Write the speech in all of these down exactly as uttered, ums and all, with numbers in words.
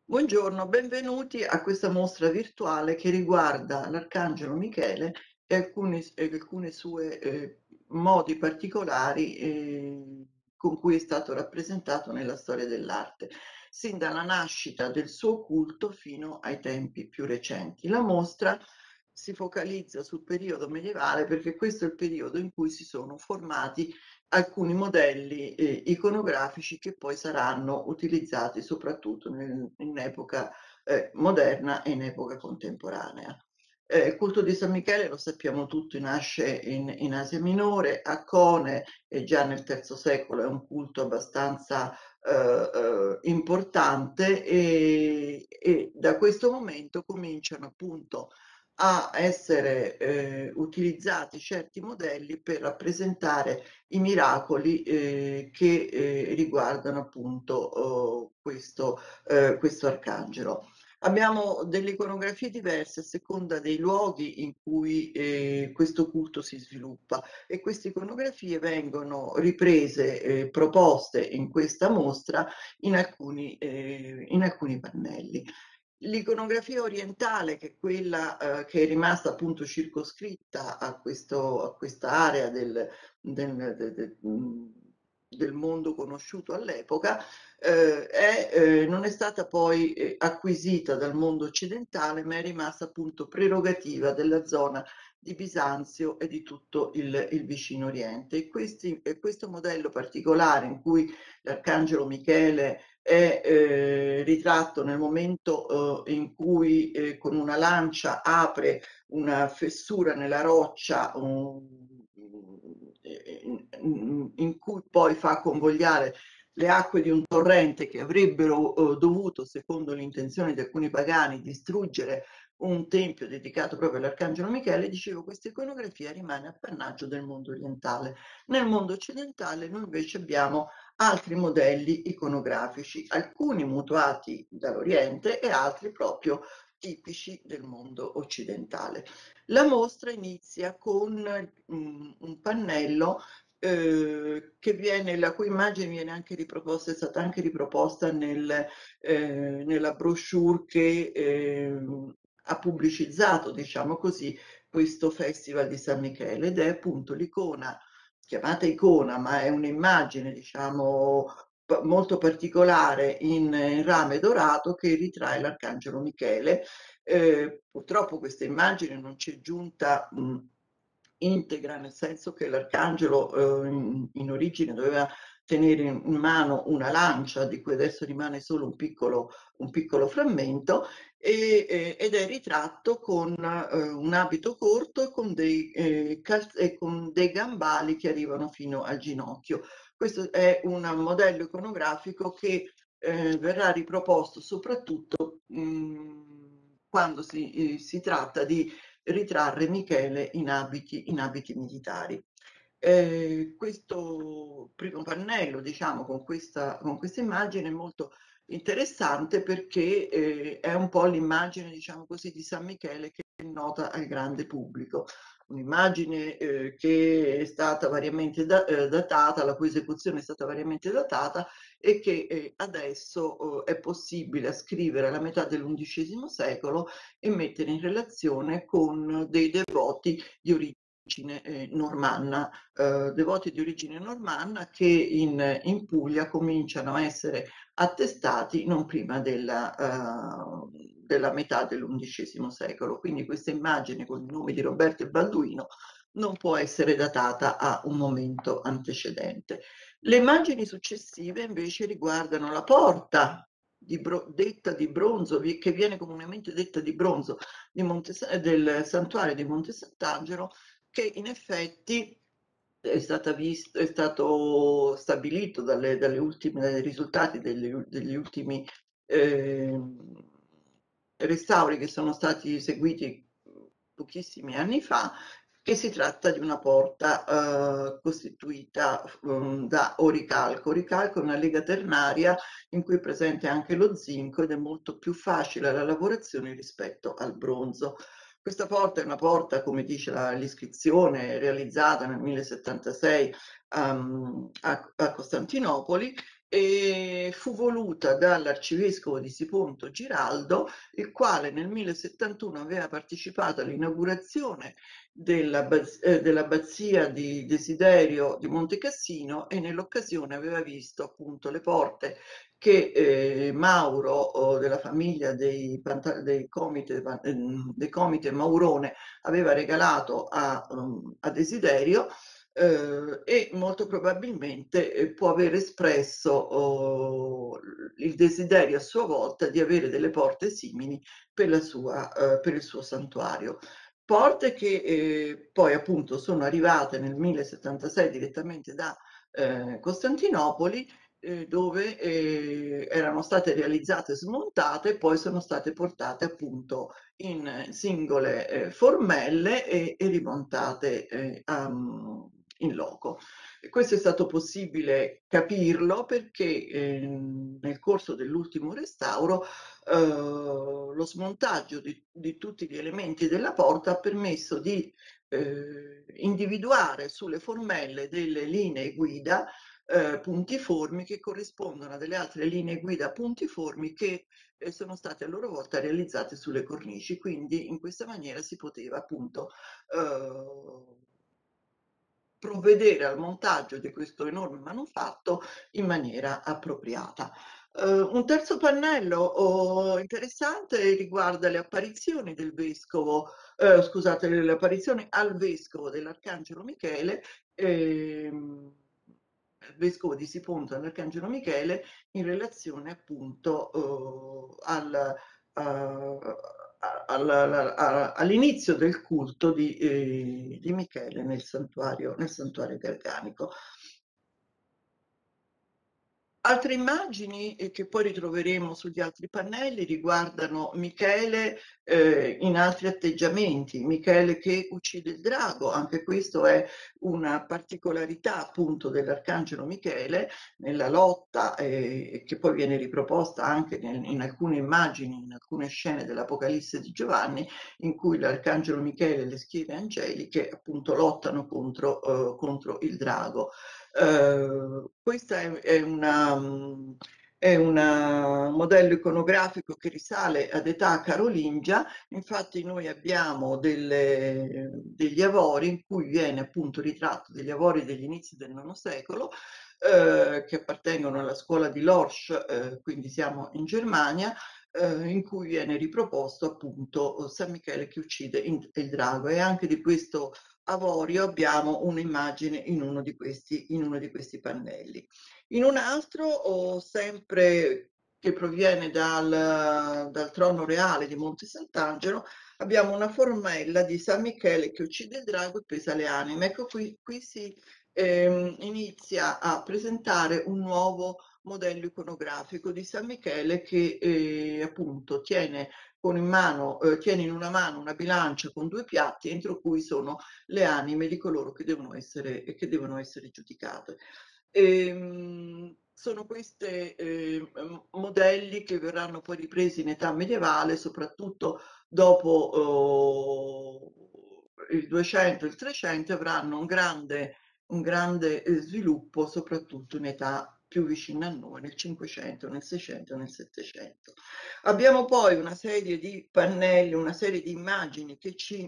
Buongiorno, benvenuti a questa mostra virtuale che riguarda l'Arcangelo Michele e alcune, e alcune sue eh, modi particolari eh, con cui è stato rappresentato nella storia dell'arte, sin dalla nascita del suo culto fino ai tempi più recenti. La mostra si focalizza sul periodo medievale perché questo è il periodo in cui si sono formati alcuni modelli eh, iconografici che poi saranno utilizzati soprattutto nel- in epoca eh, moderna e in epoca contemporanea. Eh, il culto di San Michele, lo sappiamo tutti, nasce in, in Asia Minore, a Kone, e già nel terzo secolo è un culto abbastanza eh, eh, importante e, e da questo momento cominciano appunto a essere eh, utilizzati certi modelli per rappresentare i miracoli eh, che eh, riguardano appunto oh, questo, eh, questo arcangelo. Abbiamo delle iconografie diverse a seconda dei luoghi in cui eh, questo culto si sviluppa e queste iconografie vengono riprese, eh, proposte in questa mostra in alcuni, eh, in alcuni pannelli. L'iconografia orientale, che è quella eh, che è rimasta appunto circoscritta a, questo, a questa area del, del, del, del, del mondo conosciuto all'epoca, eh, è, eh, non è stata poi eh, acquisita dal mondo occidentale, ma è rimasta appunto prerogativa della zona di Bisanzio e di tutto il, il vicino Oriente. E, questi, e questo modello particolare in cui l'arcangelo Michele è eh, ritratto nel momento eh, in cui eh, con una lancia apre una fessura nella roccia un, in, in cui poi fa convogliare le acque di un torrente che avrebbero eh, dovuto, secondo le intenzioni di alcuni pagani, distruggere un tempio dedicato proprio all'Arcangelo Michele. Dicevo, questa iconografia rimane appannaggio del mondo orientale. Nel mondo occidentale noi invece abbiamo altri modelli iconografici, alcuni mutuati dall'Oriente e altri proprio tipici del mondo occidentale. La mostra inizia con um, un pannello eh, che viene, la cui immagine viene anche riproposta, è stata anche riproposta nel, eh, nella brochure che eh, ha pubblicizzato, diciamo così, questo Festival di San Michele ed è appunto l'icona, chiamata icona, ma è un'immagine, diciamo, molto particolare in, in rame dorato che ritrae l'Arcangelo Michele. Eh, purtroppo questa immagine non ci è giunta mh, integra, nel senso che l'Arcangelo eh, in, in origine doveva tenere in mano una lancia di cui adesso rimane solo un piccolo, un piccolo frammento e, eh, ed è ritratto con eh, un abito corto e con, dei, eh, cal- e con dei gambali che arrivano fino al ginocchio. Questo è un modello iconografico che eh, verrà riproposto soprattutto mh, quando si, eh, si tratta di ritrarre Michele in abiti, in abiti militari. Eh, questo primo pannello, diciamo, con questa, con questa immagine è molto interessante perché eh, è un po' l'immagine, diciamo così, di San Michele che è nota al grande pubblico. Un'immagine eh, che è stata variamente da, eh, datata, la cui esecuzione è stata variamente datata e che eh, adesso eh, è possibile ascrivere alla metà dell'undicesimo secolo e mettere in relazione con dei devoti di origine eh, normanna, eh, devoti di origine normanna che in, in Puglia cominciano a essere attestati non prima della, uh, della metà dell'undicesimo secolo. Quindi questa immagine con il nome di Roberto il Balduino non può essere datata a un momento antecedente. Le immagini successive invece riguardano la porta di bro- detta di bronzo, che viene comunemente detta di bronzo, di Monte, del santuario di Monte Sant'Angelo, che in effetti è, stata visto, è stato stabilito dalle, dalle ultime, dai risultati degli, degli ultimi eh, restauri che sono stati eseguiti pochissimi anni fa, che si tratta di una porta eh, costituita um, da oricalco. Oricalco è una lega ternaria in cui è presente anche lo zinco ed è molto più facile la lavorazione rispetto al bronzo. Questa porta è una porta, come dice l'iscrizione, realizzata nel millesettantasei um, a, a Costantinopoli e fu voluta dall'arcivescovo di Siponto Giraldo, il quale nel millesettantuno aveva partecipato all'inaugurazione dell'abbazia di Desiderio di Monte Cassino e nell'occasione aveva visto appunto le porte che eh, Mauro oh, della famiglia dei, dei, Comite, eh, dei Comite Maurone aveva regalato a, um, a Desiderio. Eh, e molto probabilmente eh, può aver espresso oh, il desiderio a sua volta di avere delle porte simili per, la sua, eh, per il suo santuario. Porte che eh, poi appunto sono arrivate nel millesettantasei direttamente da eh, Costantinopoli, eh, dove eh, erano state realizzate smontate e poi sono state portate appunto in singole eh, formelle e, e rimontate eh, a, in loco. E questo è stato possibile capirlo perché eh, nel corso dell'ultimo restauro eh, lo smontaggio di, di tutti gli elementi della porta ha permesso di eh, individuare sulle formelle delle linee guida eh, puntiformi che corrispondono a delle altre linee guida puntiformi che eh, sono state a loro volta realizzate sulle cornici, quindi in questa maniera si poteva appunto eh, provvedere al montaggio di questo enorme manufatto in maniera appropriata. Uh, un terzo pannello oh, interessante riguarda le apparizioni del vescovo, eh, scusate, le apparizioni al vescovo dell'Arcangelo Michele, ehm, vescovo di Siponto all'Arcangelo Michele in relazione appunto uh, al, uh, all'inizio del culto di, eh, di Michele nel santuario, nel santuario garganico. Altre immagini eh, che poi ritroveremo sugli altri pannelli riguardano Michele eh, in altri atteggiamenti, Michele che uccide il drago, anche questo è una particolarità appunto dell'Arcangelo Michele nella lotta eh, che poi viene riproposta anche nel, in alcune immagini, in alcune scene dell'Apocalisse di Giovanni, in cui l'Arcangelo Michele e le schiere angeliche appunto lottano contro, eh, contro il drago. Uh, questa è, è, una, è un modello iconografico che risale ad età carolingia, infatti noi abbiamo delle, degli avori in cui viene appunto ritratto degli avori degli inizi del nono secolo eh, che appartengono alla scuola di Lorsch, eh, quindi siamo in Germania, eh, in cui viene riproposto appunto San Michele che uccide il drago, e anche di questo avorio abbiamo un'immagine in uno di questi, in uno di questi pannelli. In un altro, oh, sempre che proviene dal, dal trono reale di Monte Sant'Angelo, abbiamo una formella di San Michele che uccide il drago e pesa le anime. Ecco, qui, qui si ehm, inizia a presentare un nuovo modello iconografico di San Michele che eh, appunto tiene con in mano, eh, tiene in una mano una bilancia con due piatti entro cui sono le anime di coloro che devono essere, che devono essere giudicate. E, sono questi eh, modelli che verranno poi ripresi in età medievale, soprattutto dopo oh, il duecento e il trecento, avranno un grande, un grande eh, sviluppo, soprattutto in età più vicina a noi, nel cinquecento, nel seicento e nel settecento. Abbiamo poi una serie di pannelli, una serie di immagini che ci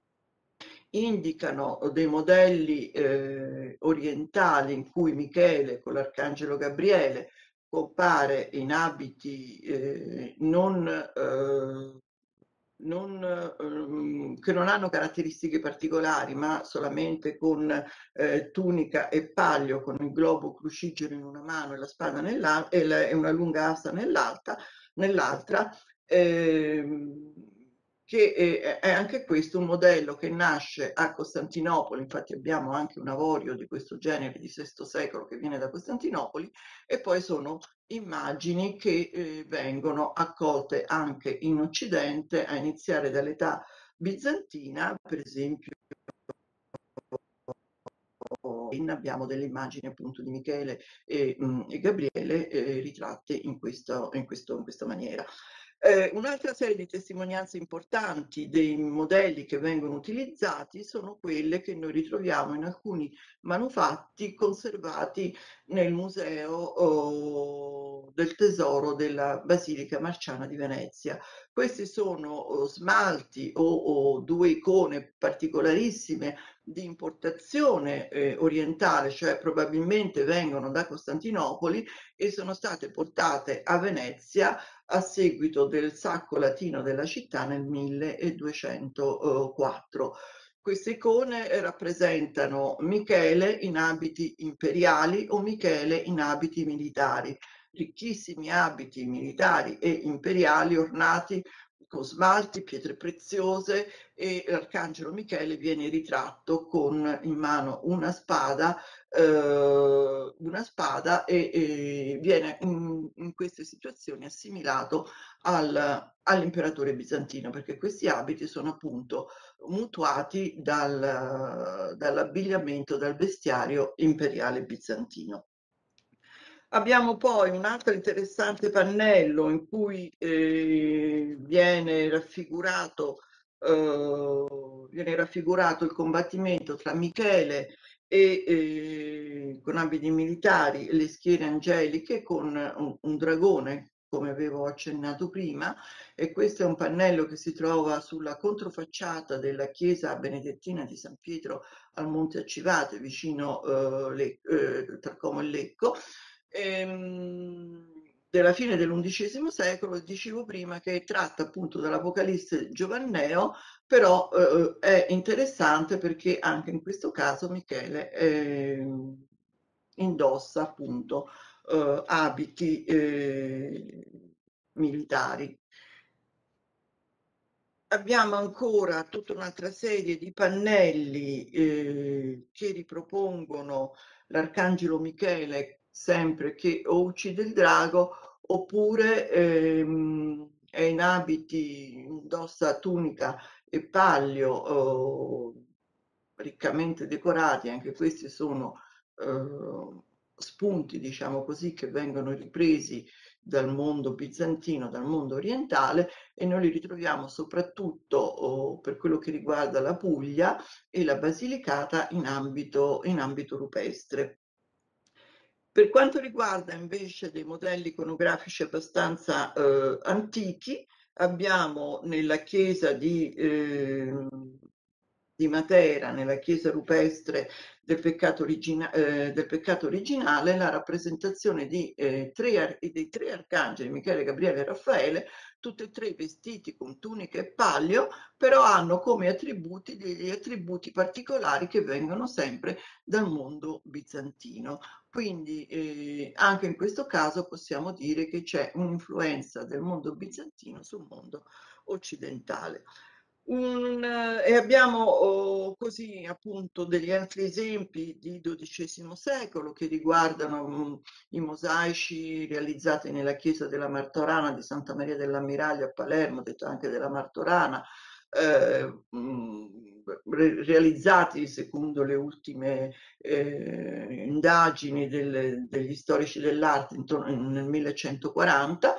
indicano dei modelli eh, orientali in cui Michele con l'Arcangelo Gabriele compare in abiti eh, non, eh, non, eh, che non hanno caratteristiche particolari, ma solamente con eh, tunica e paglio, con il globo crucigeno in una mano e la spada nell'altra e, la, e una lunga asta nell'altra, nell'altra eh, che è, è anche questo un modello che nasce a Costantinopoli, infatti abbiamo anche un avorio di questo genere di sesto secolo che viene da Costantinopoli, e poi sono immagini che eh, vengono accolte anche in Occidente, a iniziare dall'età bizantina, per esempio abbiamo delle immagini appunto di Michele e, mh, e Gabriele eh, ritratte in, questo, in, questo, in questa maniera. Eh, un'altra serie di testimonianze importanti dei modelli che vengono utilizzati sono quelle che noi ritroviamo in alcuni manufatti conservati nel Museo oh, del Tesoro della Basilica Marciana di Venezia. Questi sono oh, smalti o, o due icone particolarissime di importazione eh, orientale, cioè probabilmente vengono da Costantinopoli e sono state portate a Venezia a seguito del sacco latino della città nel milleduecentoquattro. Queste icone rappresentano Michele in abiti imperiali o Michele in abiti militari, ricchissimi abiti militari e imperiali ornati con smalti, pietre preziose, e l'arcangelo Michele viene ritratto con in mano una spada, eh, una spada e, e viene in, in queste situazioni assimilato al, all'imperatore bizantino, perché questi abiti sono appunto mutuati dal, dall'abbigliamento, dal vestiario imperiale bizantino. Abbiamo poi un altro interessante pannello in cui eh, viene raffigurato, eh, viene raffigurato il combattimento tra Michele e eh, con abiti militari, le schiere angeliche con un, un dragone, come avevo accennato prima, e questo è un pannello che si trova sulla controfacciata della chiesa benedettina di San Pietro al Monte Accivate, vicino eh, Le, eh, tra Como e Lecco, ehm, della fine dell'undicesimo secolo. Dicevo prima che tratta appunto dall'Apocalisse giovanneo, però eh, è interessante perché anche in questo caso Michele eh, indossa appunto eh, abiti eh, militari. Abbiamo ancora tutta un'altra serie di pannelli eh, che ripropongono l'Arcangelo Michele sempre che o uccide il drago oppure ehm, è in abiti, indossa tunica e pallio eh, riccamente decorati. Anche questi sono eh, spunti, diciamo così, che vengono ripresi dal mondo bizantino, dal mondo orientale, e noi li ritroviamo soprattutto oh, per quello che riguarda la Puglia e la Basilicata in ambito, in ambito rupestre. Per quanto riguarda invece dei modelli iconografici abbastanza eh, antichi, abbiamo nella chiesa di, eh, di Matera, nella chiesa rupestre del peccato, origina- eh, del peccato originale, la rappresentazione di, eh, tre, dei tre arcangeli, Michele, Gabriele e Raffaele, tutti e tre vestiti con tunica e pallio, però hanno come attributi degli attributi particolari che vengono sempre dal mondo bizantino. Quindi eh, anche in questo caso possiamo dire che c'è un'influenza del mondo bizantino sul mondo occidentale. Un, eh, e abbiamo oh, così appunto degli altri esempi di dodicesimo secolo che riguardano mh, i mosaici realizzati nella chiesa della Martorana di Santa Maria dell'Ammiraglio a Palermo, detto anche della Martorana, eh, mh, re realizzati secondo le ultime eh, indagini del, degli storici dell'arte intorno nel millecentoquaranta,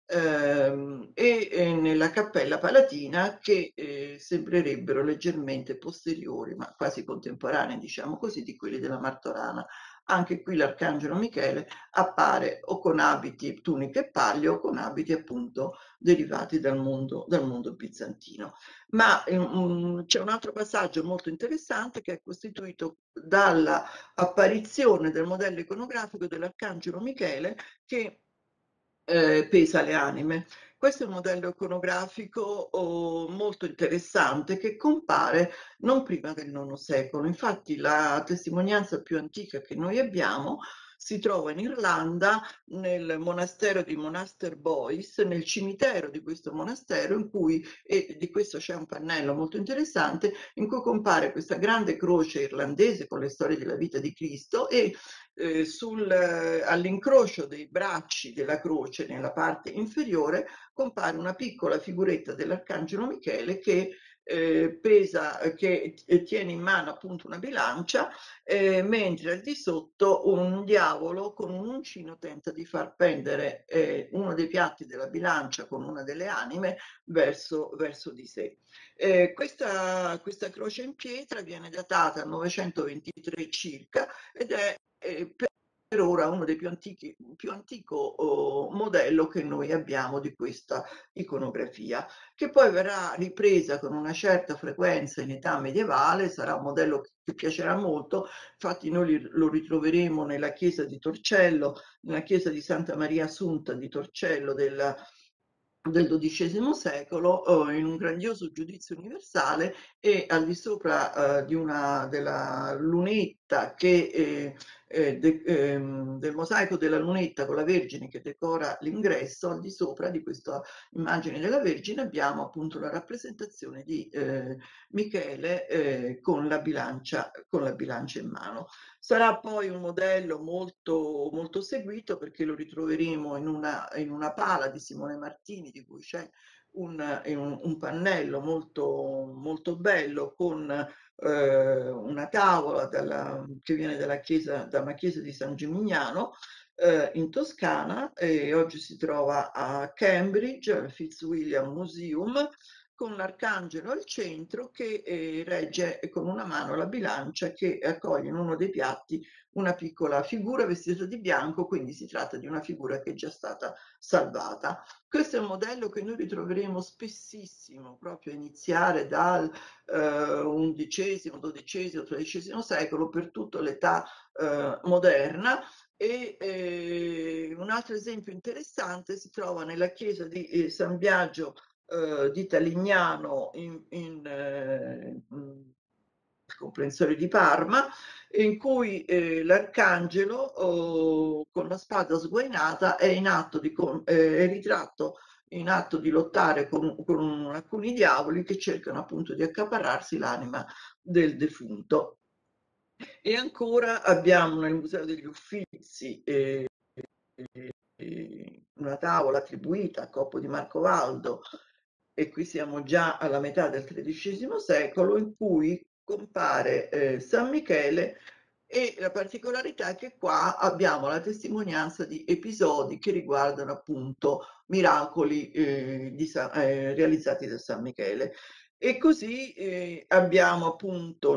ehm, e, e nella Cappella Palatina, che eh, sembrerebbero leggermente posteriori, ma quasi contemporanei, diciamo così, di quelli della Martorana. Anche qui l'Arcangelo Michele appare o con abiti, tuniche e pallio, o con abiti appunto derivati dal mondo, dal mondo bizantino. Ma um, c'è un altro passaggio molto interessante che è costituito dall'apparizione del modello iconografico dell'Arcangelo Michele che eh, pesa le anime. Questo è un modello iconografico oh, molto interessante che compare non prima del nono secolo. Infatti la testimonianza più antica che noi abbiamo si trova in Irlanda, nel monastero di Monaster Boys, nel cimitero di questo monastero, in cui, e di questo c'è un pannello molto interessante, in cui compare questa grande croce irlandese con le storie della vita di Cristo e eh, sul, eh, all'incrocio dei bracci della croce nella parte inferiore compare una piccola figuretta dell'Arcangelo Michele che eh, pesa, che tiene in mano appunto una bilancia, eh, mentre al di sotto un diavolo con un uncino tenta di far pendere eh, uno dei piatti della bilancia con una delle anime verso, verso di sé. Eh, questa, questa croce in pietra viene datata al novecentoventitré circa ed è eh, per per ora uno dei più antichi, più antico oh, modello che noi abbiamo di questa iconografia, che poi verrà ripresa con una certa frequenza in età medievale, sarà un modello che piacerà molto, infatti noi lo ritroveremo nella chiesa di Torcello, nella chiesa di Santa Maria Assunta di Torcello del del dodicesimo secolo, eh, in un grandioso giudizio universale, e al di sopra eh, di una, della lunetta che, eh, eh, de, ehm, del mosaico della lunetta con la Vergine che decora l'ingresso, al di sopra di questa immagine della Vergine abbiamo appunto la rappresentazione di eh, Michele eh, con la bilancia, con la bilancia in mano. Sarà poi un modello molto, molto seguito perché lo ritroveremo in una, in una pala di Simone Martini, di cui c'è un, un, un pannello molto, molto bello con eh, una tavola dalla, che viene dalla chiesa, da una chiesa di San Gimignano eh, in Toscana, e oggi si trova a Cambridge, al Fitzwilliam Museum, con l'arcangelo al centro che eh, regge con una mano la bilancia che accoglie in uno dei piatti una piccola figura vestita di bianco, quindi si tratta di una figura che è già stata salvata. Questo è un modello che noi ritroveremo spessissimo proprio a iniziare dal eh, undicesimo, dodicesimo, tredicesimo secolo per tutta l'età eh, moderna. E eh, un altro esempio interessante si trova nella chiesa di eh, San Biagio eh, di Talignano in, in eh, comprensorio di Parma, in cui eh, l'arcangelo oh, con la spada sguainata è in atto di eh, è ritratto in atto di lottare con, con alcuni diavoli che cercano appunto di accaparrarsi l'anima del defunto. E ancora abbiamo nel Museo degli Uffizi eh, eh, una tavola attribuita a Coppo di Marcovaldo, e qui siamo già alla metà del tredicesimo secolo, in cui compare eh, San Michele, e la particolarità è che qua abbiamo la testimonianza di episodi che riguardano appunto miracoli eh, di San, eh, realizzati da San Michele. E così eh, abbiamo appunto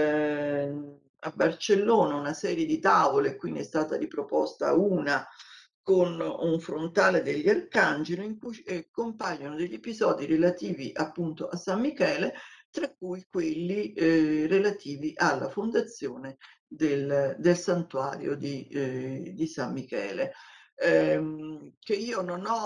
nel, a Barcellona una serie di tavole, qui ne è stata riproposta una con un frontale degli arcangeli in cui eh, compaiono degli episodi relativi appunto a San Michele, tra cui quelli eh, relativi alla fondazione del, del santuario di, eh, di San Michele. Ehm, che io non ho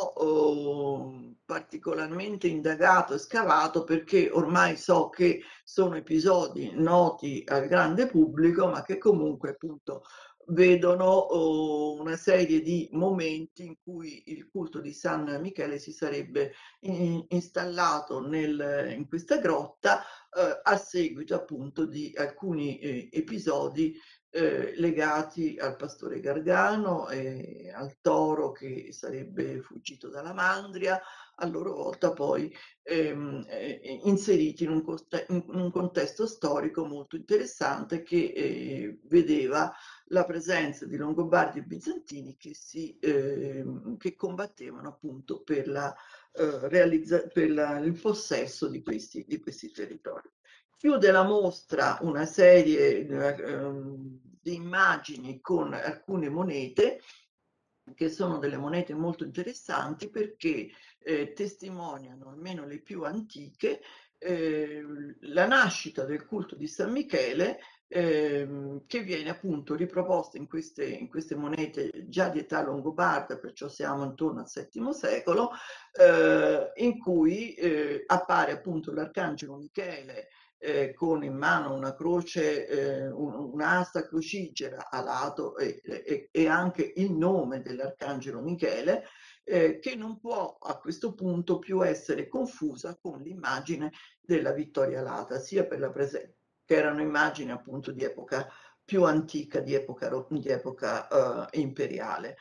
oh, particolarmente indagato e scavato perché ormai so che sono episodi noti al grande pubblico, ma che comunque appunto vedono oh, una serie di momenti in cui il culto di San Michele si sarebbe in, installato nel, in questa grotta eh, a seguito appunto di alcuni eh, episodi eh, legati al pastore Gargano e al toro che sarebbe fuggito dalla mandria, a loro volta poi ehm, eh, inseriti in un, in un, contesto storico molto interessante che eh, vedeva la presenza di Longobardi e Bizantini che, si, eh, che combattevano appunto per, la, eh, realizza- per la, il possesso di questi, di questi territori. Chiude la mostra una serie eh, di immagini con alcune monete che sono delle monete molto interessanti perché eh, testimoniano, almeno le più antiche, eh, la nascita del culto di San Michele, eh, che viene appunto riproposta in queste, in queste monete già di età longobarda, perciò siamo intorno al settimo secolo, eh, in cui eh, appare appunto l'arcangelo Michele eh, con in mano una croce, eh, un'asta crucigera a lato e, e, e anche il nome dell'arcangelo Michele, eh, che non può a questo punto più essere confusa con l'immagine della Vittoria Alata, sia per la presenza, che erano immagini appunto di epoca più antica, di epoca, di epoca uh, imperiale.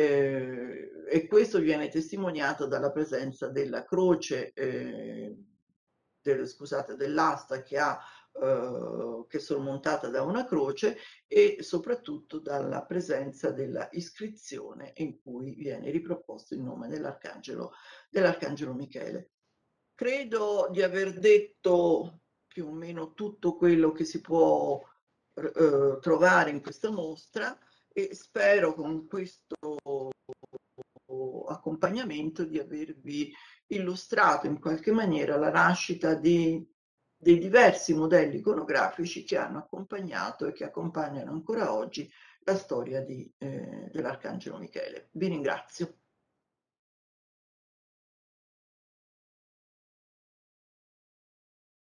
Eh, e questo viene testimoniato dalla presenza della croce eh, del, scusate, dell'asta che ha eh, che è sormontata da una croce, e soprattutto dalla presenza della iscrizione in cui viene riproposto il nome dell'arcangelo dell'arcangelo Michele. Credo di aver detto più o meno tutto quello che si può eh, trovare in questa mostra, e spero con questo accompagnamento di avervi illustrato in qualche maniera la nascita di, dei diversi modelli iconografici che hanno accompagnato e che accompagnano ancora oggi la storia di, eh, dell'Arcangelo Michele. Vi ringrazio.